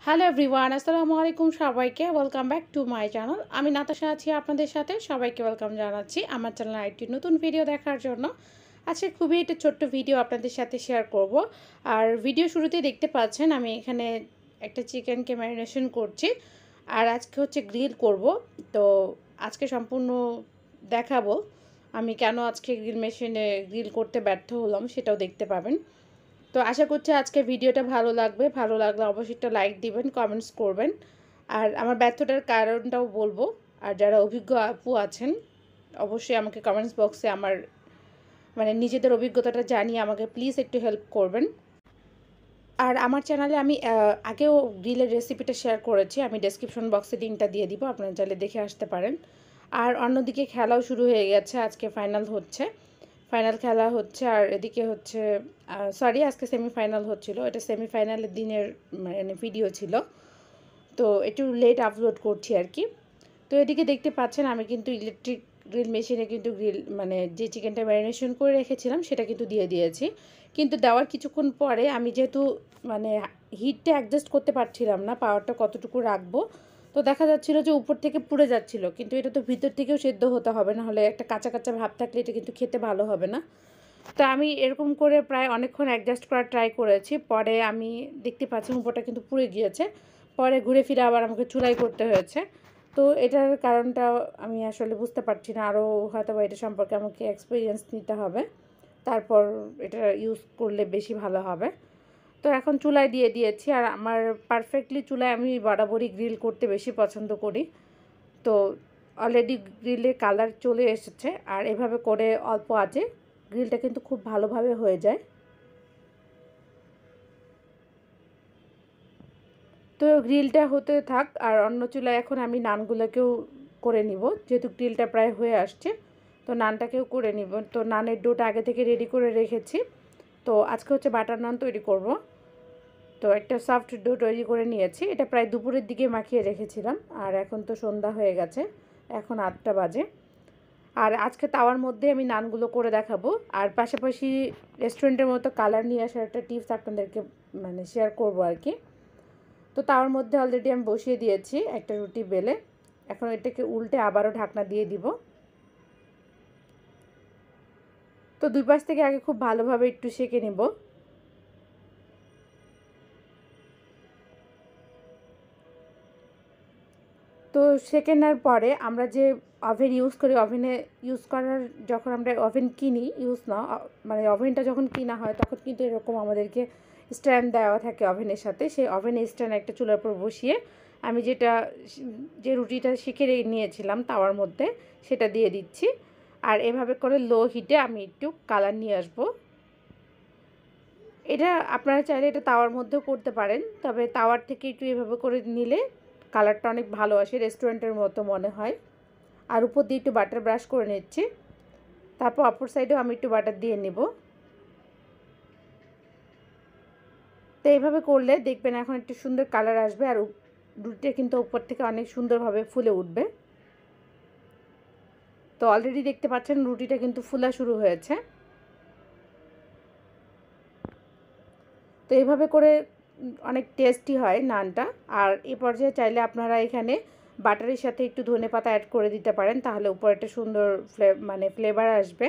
Hello everyone, আসসালামু আলাইকুম সবাইকে। Welcome back to my channel. আমি নাতাশা আছি আপনাদের সাথে। সবাইকে ওয়েলকাম জানাচ্ছি আমার চ্যানেলে আরেকটি নতুন ভিডিও দেখার জন্য। আজকে খুবই একটা ছোট্ট ভিডিও আপনাদের সাথে শেয়ার করব। আর ভিডিও শুরুতেই দেখতে পাচ্ছেন আমি এখানে একটা চিকেনকে ম্যারিনেশন করছি। আর আজকে হচ্ছে গ্রিল করব। তো আজকে সম্পূর্ণ দেখাবো আমি কেন আজকে গ্রিল মেশিনে গ্রিল করতে ব্যর্থ হলাম, সেটাও দেখতে পাবেন। তো আশা করছি আজকে ভিডিওটা ভালো লাগবে। ভালো লাগলে অবশ্যই একটা লাইক দিবেন, কমেন্টস করবেন। আর আমার ব্যর্থতার কারণটাও বলবো। আর যারা অভিজ্ঞ আপু আছেন অবশ্যই আমাকে কমেন্টস বক্সে আমার নিজেদের অভিজ্ঞতাটা জানিয়ে আমাকে প্লিজ একটু হেল্প করবেন। আর আমার চ্যানেলে আমি আগেও গ্রিলের রেসিপিটা শেয়ার করেছি, আমি ডেসক্রিপশন বক্সে লিঙ্কটা দিয়ে দিব, আপনারা চাইলে দেখে আসতে পারেন। আর অন্যদিকে খেলাও শুরু হয়ে গেছে, আজকে ফাইনাল খেলা হচ্ছে। আর এদিকে হচ্ছে সরি, আজকে সেমিফাইনাল হচ্ছিল, এটা সেমিফাইনালের দিনের ভিডিও ছিল, তো একটু লেট আপলোড করছি আর কি। তো এদিকে দেখতে পাচ্ছেন আমি কিন্তু ইলেকট্রিক গ্রিল মেশিনে কিন্তু গ্রিল যে চিকেনটা ম্যারিনেশন করে রেখেছিলাম সেটা কিন্তু দিয়ে দিয়েছি। কিন্তু দেওয়ার কিছুক্ষণ পরে আমি যেহেতু হিটটা অ্যাডজাস্ট করতে পারছিলাম না, পাওয়ারটা কতটুকু রাখবো, তো দেখা যাচ্ছিলো যে উপর থেকে পুড়ে যাচ্ছিলো। কিন্তু এটা তো ভিতর থেকেও সেদ্ধ হতে হবে, না হলে একটা কাঁচা কাঁচা ভাব থাকলে এটা কিন্তু খেতে ভালো হবে না। তো আমি এরকম করে প্রায় অনেকক্ষণ অ্যাডজাস্ট করার ট্রাই করেছি, পরে আমি দেখতে পাচ্ছি উপরটা কিন্তু পুড়ে গিয়েছে। পরে ঘুরে ফিরে আবার আমাকে চুলাই করতে হয়েছে। তো এটার কারণটা আমি আসলে বুঝতে পারছি না, আরও হয়তো বা এটা সম্পর্কে আমাকে এক্সপিরিয়েন্স নিতে হবে, তারপর এটা ইউজ করলে বেশি ভালো হবে। তো এখন চুলায় দিয়ে দিয়েছি। আর আমার পারফেক্টলি চুলায় আমি বরাবরই গ্রিল করতে বেশি পছন্দ করি। তো অলরেডি গ্রিলের কালার চলে এসেছে, আর এভাবে করে অল্প আঁচে গ্রিলটা কিন্তু খুব ভালোভাবে হয়ে যায়। তো গ্রিলটা হতে থাক, আর অন্য চুলায় এখন আমি নানগুলোকেও করে নিব, যেহেতু গ্রিলটা প্রায় হয়ে আসছে। তো নানটাকেও করে নিব। তো নানের ডোটা আগে থেকে রেডি করে রেখেছি। তো আজকে হচ্ছে বাটার নান তৈরি করব। তো একটা সফট ডো তৈরি করে নিয়েছি, এটা প্রায় দুপুরের দিকে মাখিয়ে রেখেছিলাম। আর এখন তো সন্ধ্যা হয়ে গেছে, এখন 8টা বাজে। আর আজকে তাওয়ার মধ্যে আমি নানগুলো করে দেখাবো, আর পাশাপাশি রেস্টুরেন্টের মতো কালার নিয়ে আসার একটা টিপস আপনাদেরকে শেয়ার করব আর কি। তো তাওয়ার মধ্যে অলরেডি আমি বসিয়ে দিয়েছি একটা রুটি বেলে। এখন এটাকে উল্টে আবারও ঢাকনা দিয়ে দিব। তো দুই পাশ থেকে আগে খুব ভালোভাবে একটু সেঁকে নেব। তো সেকেন্ডের পরে আমরা যে ওভেন ইউজ করি, ওভেনে ইউজ করার যখন আমরা ওভেন কিনি, ইউজ না ওভেনটা যখন কিনা হয় তখন কিন্তু এরকম আমাদেরকে স্ট্যান্ড দেওয়া থাকে ওভেনের সাথে। সেই ওভেনের স্ট্যান্ড একটা চুলার উপর বসিয়ে আমি যে রুটিটা শিখে নিয়েছিলাম তাওয়ার মধ্যে সেটা দিয়ে দিচ্ছি। আর এভাবে করে লো হিটে আমি একটু কালার নিয়ে আসবো। এটা আপনারা চাইলে এটা তাওয়ার মধ্যেও করতে পারেন, তবে তাওয়ার থেকে একটু এভাবে করে নিলে কালারটা অনেক ভালো আসে, রেস্টুরেন্টের মতো মনে হয়। আর উপর দিয়ে একটু বাটার ব্রাশ করে নিচ্ছি, তারপর অপর সাইডেও আমি একটু বাটার দিয়ে নেব। তো এইভাবে করলে দেখবেন এখন একটু সুন্দর কালার আসবে, আর রুটিটা কিন্তু উপর থেকে অনেক সুন্দরভাবে ফুলে উঠবে। তো অলরেডি দেখতে পাচ্ছেন রুটিটা কিন্তু ফুলা শুরু হয়েছে। তো এইভাবে করে অনেক টেস্টি হয় নানটা। আর এই পর্যায়ে চাইলে আপনারা এখানে বাটারের সাথে একটু ধনেপাতা অ্যাড করে দিতে পারেন, তাহলে উপরে একটা সুন্দর ফ্লেভার আসবে।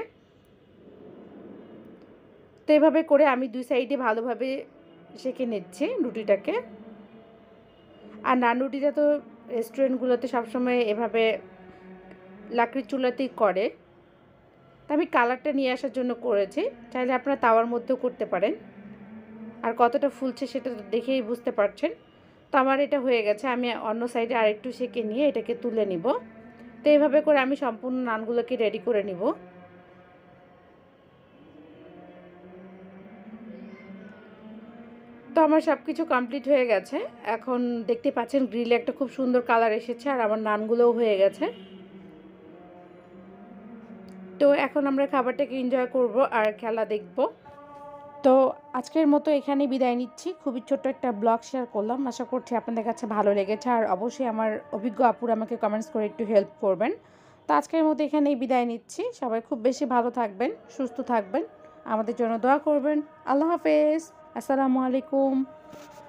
তো এভাবে করে আমি দুই সাইডে ভালোভাবে সেঁকে নিচ্ছি রুটিটাকে। আর নান রুটিটা তো রেস্টুরেন্টগুলোতে সবসময় এভাবে লাকড়ির চুলাতেই করে, তা আমি কালারটা নিয়ে আসার জন্য করেছি, চাইলে আপনারা তাওয়ার মধ্যেও করতে পারেন। আর কতটা ফুলছে সেটা দেখেই বুঝতে পারছেন। তো আমার এটা হয়ে গেছে, আমি অন্য সাইডে আরেকটু সেঁকে নিয়ে এটাকে তুলে নিব। তো এইভাবে করে আমি সম্পূর্ণ নানগুলোকে রেডি করে নিব। তো আমার সব কিছু কমপ্লিট হয়ে গেছে। এখন দেখতে পাচ্ছেন গ্রিলে একটা খুব সুন্দর কালার এসেছে, আর আমার নানগুলোও হয়ে গেছে। তো এখন আমরা খাবারটাকে এনজয় করব আর খেলা দেখব। তো আজকের মতো এখানেই বিদায় নিচ্ছি। খুবই ছোট্ট একটা ব্লগ শেয়ার করলাম, আশা করছি আপনাদের কাছে ভালো লেগেছে। আর অবশ্যই আমার অভিজ্ঞ আপুরা আমাকে কমেন্টস করে একটু হেল্প করবেন। তো আজকের মতো এখানেই বিদায় নিচ্ছি। সবাই খুব বেশি ভালো থাকবেন, সুস্থ থাকবেন, আমাদের জন্য দোয়া করবেন। আল্লাহ হাফেজ, আসসালামু আলাইকুম।